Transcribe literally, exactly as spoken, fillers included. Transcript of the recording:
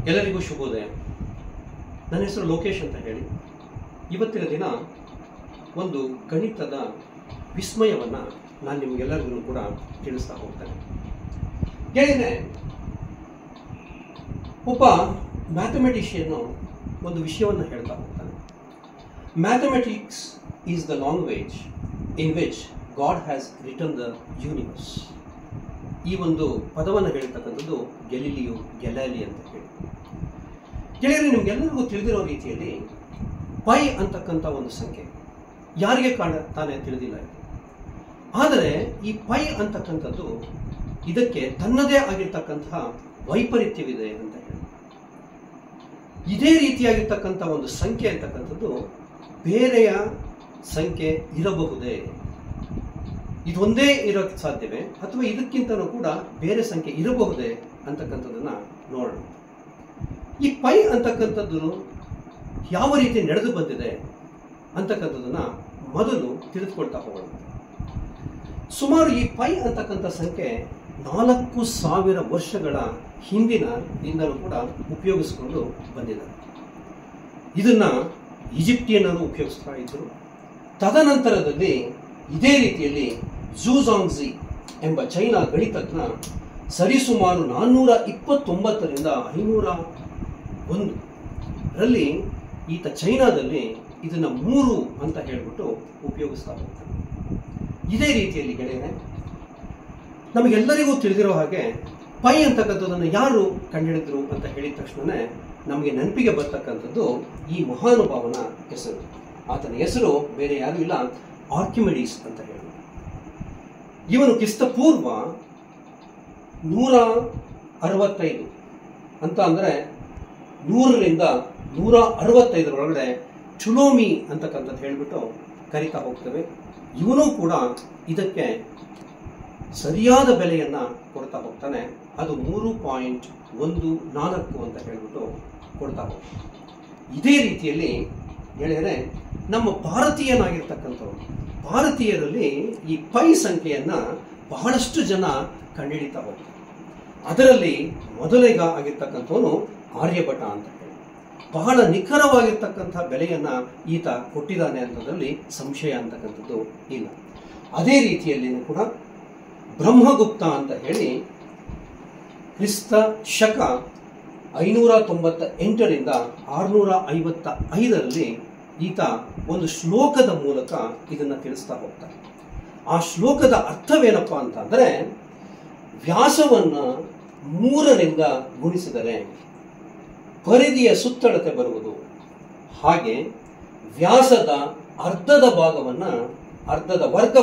ಎಲ್ಲರಿಗೂ ಶುಭೋದಯ. ನನ್ನ ಹೆಸರು ಲೋಕೇಶ್ ಅಂತ ಹೇಳಿ. ಇವತ್ತಿನ ದಿನ ಒಂದು ಗಣಿತದ ವಿಸ್ಮಯವನ್ನು ನಾನು ನಿಮಗೆಲ್ಲರಿಗೂ ಕೂಡ ತಿಳಿಸ್ತಾ ಹೋಗ್ತೇನೆ. ಗೆಳೆಯರೆ, ಒಬ್ಬ ಮ್ಯಾಥಮೆಟಿಷಿಯನ್ನು ಒಂದು ವಿಷಯವನ್ನು ಹೇಳ್ತಾ ಹೋಗ್ತಾನೆ. Mathematics is the language in which God has written the universe. ಈ ಒಂದು ಪದವನ್ನು ಹೇಳ್ತಕ್ಕಂಥದ್ದು ಗೆಲಿಲಿಯೋ ಗೆಲಾಲಿ ಅಂತ ಹೇಳಿ. ಗೆಳೆಯರೆ, ನಿಮ್ಗೆಲ್ಲರಿಗೂ ತಿಳಿದಿರೋ ರೀತಿಯಲ್ಲಿ ಪೈ ಅಂತಕ್ಕಂಥ ಒಂದು ಸಂಖ್ಯೆ ಯಾರಿಗೆ ಕಾಣ ತಾನೇ ತಿಳಿದಿಲ್ಲ ಇದು. ಆದರೆ ಈ ಪೈ ಅಂತಕ್ಕಂಥದ್ದು ಇದಕ್ಕೆ ತನ್ನದೇ ಆಗಿರ್ತಕ್ಕಂತಹ ವೈಪರೀತ್ಯವಿದೆ ಅಂತ ಹೇಳಿ. ಇದೇ ರೀತಿಯಾಗಿರ್ತಕ್ಕಂಥ ಒಂದು ಸಂಖ್ಯೆ ಅಂತಕ್ಕಂಥದ್ದು ಬೇರೆಯ ಸಂಖ್ಯೆ ಇರಬಹುದೇ, ಇದೊಂದೇ ಇರೋಕ್ಕೆ ಸಾಧ್ಯವೇ, ಅಥವಾ ಇದಕ್ಕಿಂತಲೂ ಕೂಡ ಬೇರೆ ಸಂಖ್ಯೆ ಇರಬಹುದೇ ಅಂತಕ್ಕಂಥದ್ದನ್ನ ನೋಡೋಣ. ಈ ಪೈ ಅಂತಕ್ಕಂಥದ್ದು ಯಾವ ರೀತಿ ನಡೆದು ಬಂದಿದೆ ಅಂತಕ್ಕಂಥದ್ದನ್ನ ಮೊದಲು ತಿಳಿದುಕೊಳ್ತಾ ಹೋಗೋಣ. ಸುಮಾರು ಈ ಪೈ ಅಂತಕ್ಕಂಥ ಸಂಖ್ಯೆ ನಾಲ್ಕು ಸಾವಿರ ವರ್ಷಗಳ ಹಿಂದಿನ ಇಂದಲೂ ಕೂಡ ಉಪಯೋಗಿಸಿಕೊಂಡು ಬಂದಿದ್ದಾರೆ. ಇದನ್ನ ಈಜಿಪ್ಟಿಯನ್ನರು ಉಪಯೋಗಿಸ್ತಾ ಇದ್ದರು. ತದನಂತರದಲ್ಲಿ ಇದೇ ರೀತಿಯಲ್ಲಿ ಝೂಜಾಂಗ್ಜಿ ಎಂಬ ಚೈನಾ ಗಣಿತಜ್ಞ ಸರಿಸುಮಾರು ನಾನ್ನೂರ ಇಪ್ಪತ್ತೊಂಬತ್ತರಿಂದ ಐನೂರ ಒಂದು ರಲ್ಲಿ ಈತ ಚೈನಾದಲ್ಲಿ ಇದನ್ನ ಮೂರು ಅಂತ ಹೇಳ್ಬಿಟ್ಟು ಉಪಯೋಗಿಸ್ತಾ ಹೋಗ್ತಾನೆ. ಇದೇ ರೀತಿಯಲ್ಲಿ ಗೆಳೆಯರೆ, ನಮಗೆಲ್ಲರಿಗೂ ತಿಳಿದಿರೋ ಹಾಗೆ ಪೈ ಅಂತಕ್ಕಂಥದ್ದನ್ನು ಯಾರು ಕಂಡುಹಿಡಿದ್ರು ಅಂತ ಹೇಳಿದ ತಕ್ಷಣ ನಮಗೆ ನೆನಪಿಗೆ ಬರ್ತಕ್ಕಂಥದ್ದು ಈ ಮಹಾನುಭಾವನ ಹೆಸರು. ಆತನ ಹೆಸರು ಬೇರೆ ಯಾರು ಇಲ್ಲ, ಆರ್ಕಿಮಿಡೀಸ್ ಅಂತ ಹೇಳಿ. ಇವನು ಕ್ರಿಸ್ತ ಪೂರ್ವ ನೂರ ಅರವತ್ತೈದು ಅಂತ ಅಂದರೆ ನೂರರಿಂದ ನೂರ ಅರವತ್ತೈದರೊಳಗಡೆ ಟುಲೋಮಿ ಅಂತಕ್ಕಂಥದ್ದು ಹೇಳಿಬಿಟ್ಟು ಕರಿತಾ ಹೋಗ್ತೇವೆ. ಇವನು ಕೂಡ ಇದಕ್ಕೆ ಸರಿಯಾದ ಬೆಲೆಯನ್ನ ಕೊಡ್ತಾ ಹೋಗ್ತಾನೆ. ಅದು ಮೂರು ಪಾಯಿಂಟ್ ಒಂದು ನಾಲ್ಕು ಅಂತ ಹೇಳ್ಬಿಟ್ಟು ಕೊಡ್ತಾ ಹೋಗ್ತಾನೆ. ಇದೇ ರೀತಿಯಲ್ಲಿ ಹೇಳಿದರೆ ನಮ್ಮ ಭಾರತೀಯನಾಗಿರ್ತಕ್ಕಂಥವ್ರು ಭಾರತೀಯರಲ್ಲಿ ಈ ಪೈ ಸಂಖ್ಯೆಯನ್ನ ಬಹಳಷ್ಟು ಜನ ಕಂಡುಹಿಡಿತಾ ಹೋಗ್ತಾರೆ. ಅದರಲ್ಲಿ ಮೊದಲಿಗ ಆಗಿರ್ತಕ್ಕಂಥವನು ಆರ್ಯಭಟ ಅಂತ ಹೇಳಿ. ಬಹಳ ನಿಖರವಾಗಿರ್ತಕ್ಕಂಥ ಬೆಲೆಯನ್ನ ಈತ ಕೊಟ್ಟಿದ್ದಾನೆ ಅನ್ನೋದ್ರಲ್ಲಿ ಸಂಶಯ ಅಂತಕ್ಕಂಥದ್ದು ಇಲ್ಲ. ಅದೇ ರೀತಿಯಲ್ಲಿ ಕೂಡ ಬ್ರಹ್ಮಗುಪ್ತ ಅಂತ ಹೇಳಿ ಕ್ರಿಸ್ತ ಶಕ ಐನೂರ ತೊಂಬತ್ತ ಎಂಟರಿಂದ ಆರುನೂರ ಐವತ್ತ ಐದರಲ್ಲಿ ಈತ ಒಂದು ಶ್ಲೋಕದ ಮೂಲಕ ಇದನ್ನ ತಿಳಿಸ್ತಾ ಹೋಗ್ತಾನೆ. ಆ ಶ್ಲೋಕದ ಅರ್ಥವೇನಪ್ಪಾ ಅಂತ ಅಂದ್ರೆ, ವ್ಯಾಸವನ್ನ ಮೂರರಿಂದ ಗುಣಿಸಿದರೆ ಪರಿಧಿಯ ಸುತ್ತಳತೆ ಬರುವುದು, ಹಾಗೆ ವ್ಯಾಸದ ಅರ್ಧದ ಭಾಗವನ್ನ ಅರ್ಧದ ವರ್ಗ